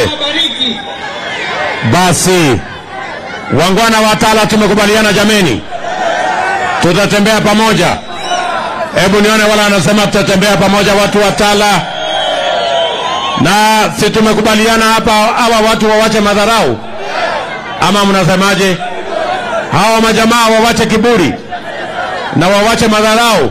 Basi wangwana wa Tala tumekubaliana jameni, tutatembea pamoja. Hebu nione wala anasema tutatembea pamoja watu wa Tala. Na si tumekubaliana hapa hawa watu wawache madharau? Ama mnasemaje? Hawa majamaa wawache kiburi na wawache madharau.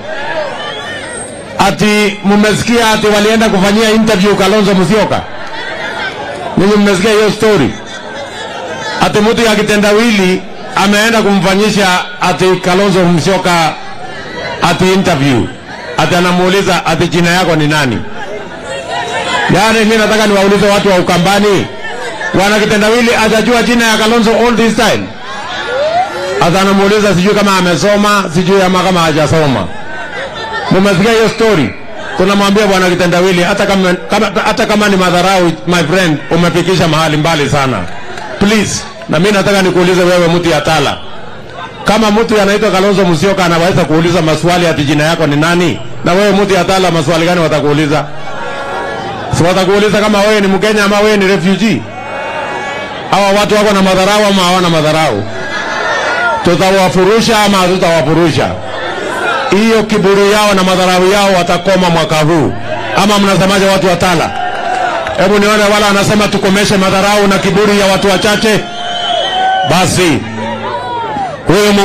Ati mmesikia ati walienda kufanyia interview Kalonzo Musyoka? Ninyi mmesikia hiyo story? Ati mtu ya kitendawili ameenda kumfanyisha ati Kalonzo Musyoka ati interview. Ati anamuuliza ati jina yako ni nani? Yaani mimi nataka niwaulize watu wa Ukambani, wana kitendawili hajajua jina ya Kalonzo all this time? Ati anamuuliza sijui kama amesoma, sijui kama hajasoma. Mmesikia hiyo story? Tunamwambia bwana kitendawili, hata kama ni madharau, my friend, umepikisha mahali mbali sana. Please, na mimi nataka nikuulize wewe mtu ya Tala. Kama mtu anaitwa Kalonzo Musyoka anaweza kuuliza maswali ati jina yako ni nani, na wewe mtu ya Tala maswali gani watakuuliza? Si watakuuliza kama wewe ni Mkenya ama wewe ni refugee? Hawa watu wako na madharau ama hawana madharau? Tutawafurusha ama hatutawafurusha? Hiyo kiburi yao na madharau yao watakoma mwaka huu. Ama mnasemaje watu wa Tala? Hebu nione wala anasema tukomeshe madharau na kiburi ya watu wachache. Basi huyu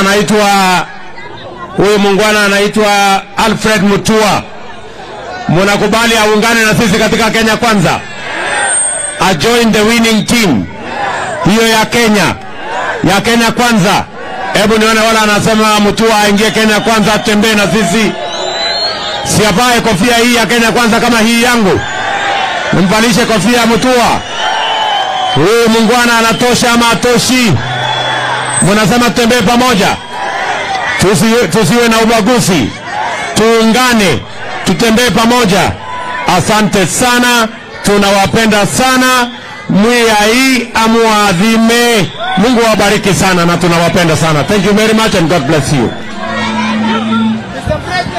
muungwana anaitwa Alfred Mutua. Mnakubali aungane na sisi katika Kenya Kwanza? A join the winning team. Hiyo ya Kenya Kwanza. Hebu nione wala anasema Mutua aingie Kenya Kwanza, atembee na sisi. Siavae kofia hii ya Kenya Kwanza kama hii yangu. Mvalishe kofia Mutua. Huyu muungwana anatosha ama atoshi? Mnasema tutembee pamoja, tusiwe na ubaguzi, tuungane, tutembee pamoja. Asante sana, tunawapenda sana. Mwia hii amuadhime. Mungu wabariki sana na tunawapenda sana. Thank you very much and God bless you.